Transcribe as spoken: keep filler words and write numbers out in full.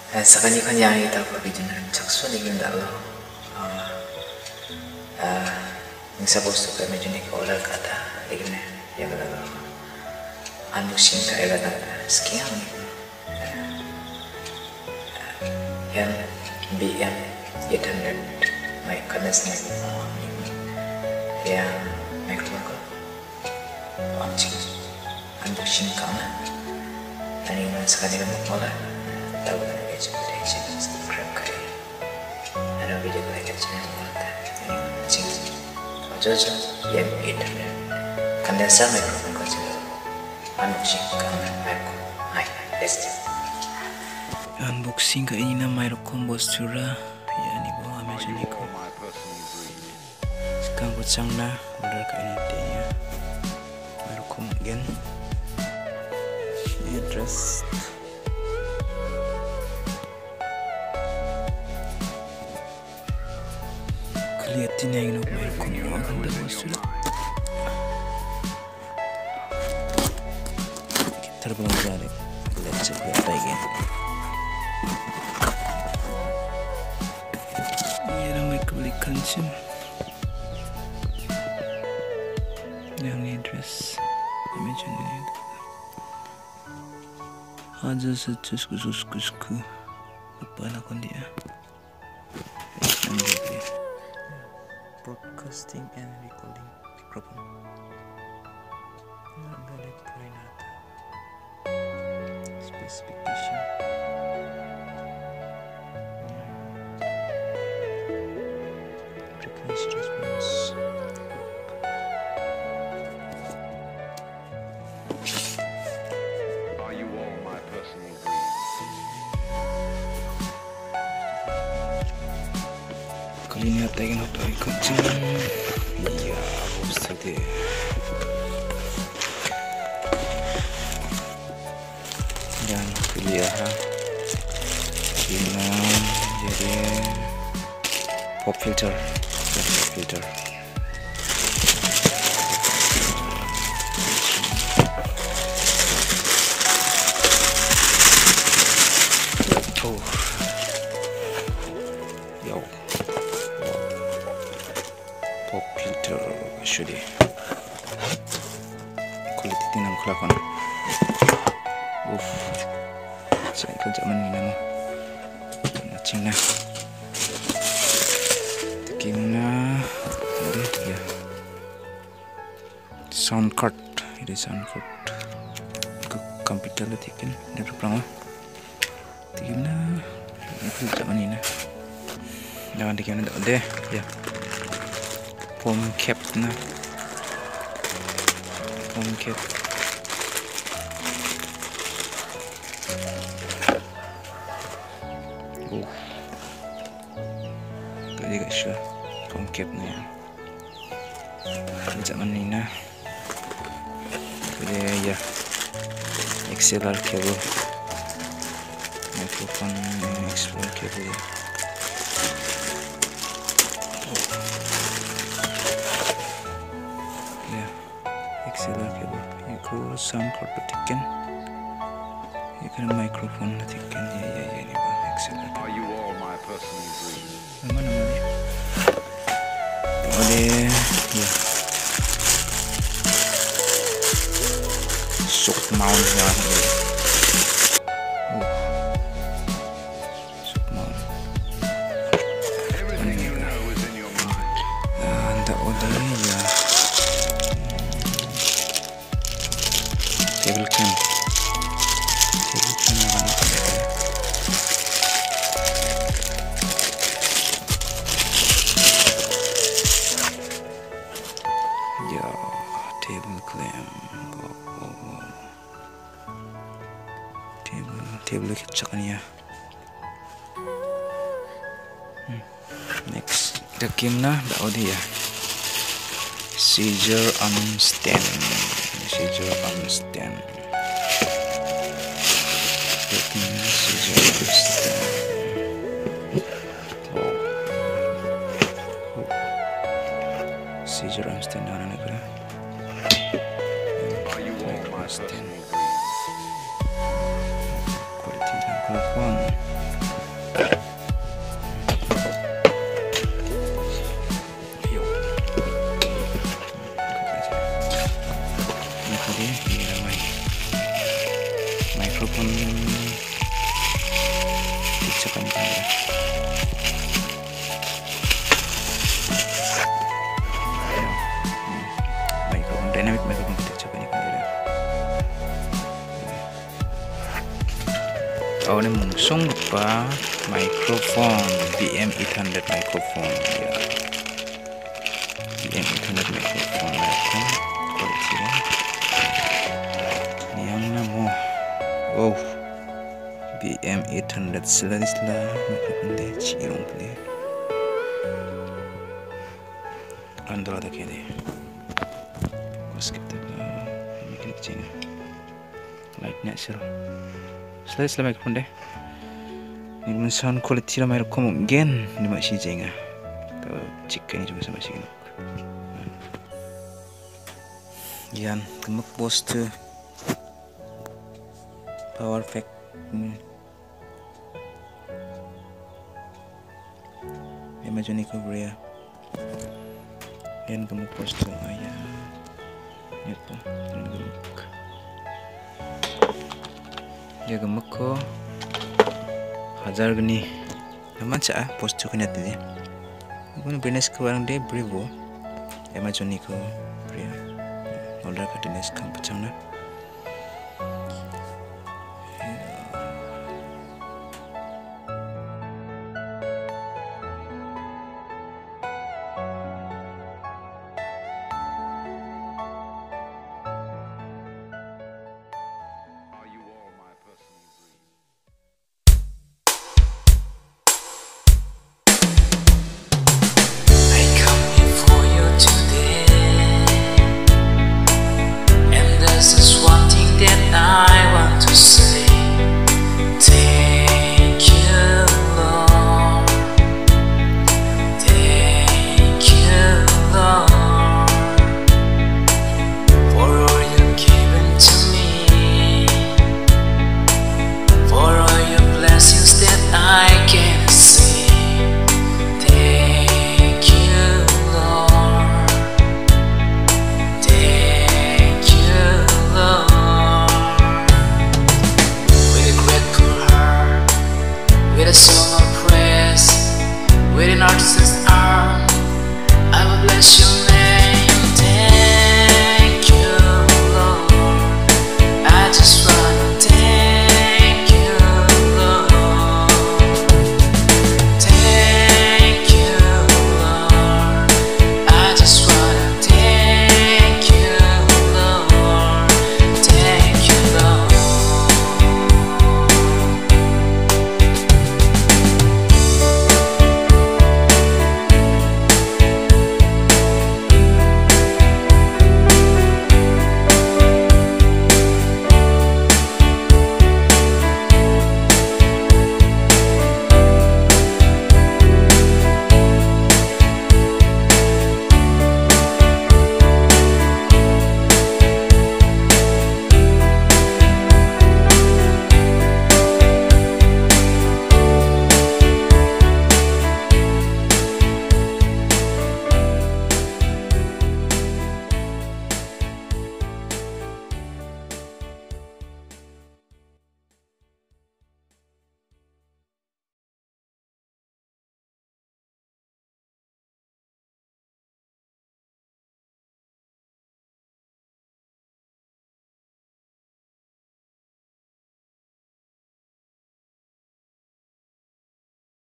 Sakani kan yang itu aku bikin caksu ni gimana lo? Yang suppose tu kami jenis orang kata, begini, ya kata lo. Unboxing kaya kata sekian. Yang B M eight hundred, my condenser yang microphone launching unboxing kama. Tadi mana sekali kami mula tahu kan macam mana sih subscribe kali. Ada video kali macam mana mula ini launching. Aja yang eight hundred condenser microphone kau juga unboxing kama aku. Hai, let's do. Unboxing ka ini na microphone bostura ya ni bawa macam ni ko. Sekarang kucang na order ka ini dia. Microphone again. Address. Kelihatan yang nak microphone orang dah bostura. Kita terbang balik. Let's check that again. Kancing yang ni dress macam ni aja sejus khusus khususku apa nak dia broadcasting and recording microphone ada Prinata specification response. Are you all my personal dreams? Kali ni ada yang nak tahu kancing. Ya, bos tadi. Dan pilih ha. Ini jadi pop filter. Filter. Oh. Yo. Pop filter sudah. Kulit tinang kelapan. Uff. Saya kerja mana ni? Macam mana? Gimana ada ya sound card ini sound card ke komputer letih kan dia berperang gimana itu macam ni na jangan dikira tak ada ya foam cap na foam cap oh kali guys ya foam cap ni macam mana ni na kali ya X L R cable microphone X L R cable ya X L R cable itu sound card petikan ini kan microphone petikan ya ya ya ni bah X L R Are you all my personal dreams? mana mana boleh ya sok mount ya oh sok mount Everything you know is in your mind. anda boleh ya table cam table cam yang ada ya table clamp oh, table table kecak ni ya hmm. Next kita game na dah ada ya scissor arm stand scissor arm stand scissor arm stand oh. Oh. Scissor arm stand na na kira Are you all my personal dreams? quality microphone jadi ini ramai mikrofon dicekkan kamera. Mikrofon dynamic mikrofon dicekkan kamera. Oh ini mungsung lupa mikrofon B M eight hundred mikrofon ya. B M eight hundred mikrofon mereka kualitasnya. Ini yang namo. Oh B M eight hundred sila-sila mikrofon deh cirung play. Andal ada kaya deh. Fokus kita ke mikrofon cina. Lightnya seru. Sila-sila mikrofon deh. Ini sound quality lah mikrofon mungkin ni masih jenga. Tahu jika ini juga sama sih. Yan gemuk bos tu power pack ni. Imagine ko bria. Yan gemuk bos tu ayah. Itu yan gemuk. Ya gemuk ko. Hajar gini. Naman sa ah bos tu kanya tadi. Aku ni brightness ko barang dia Brevo. Imagine ko bria. Order kat dinas kam pecang na. Are you all my personal dreams? I come here for you today, and there's just one thing that I want to say.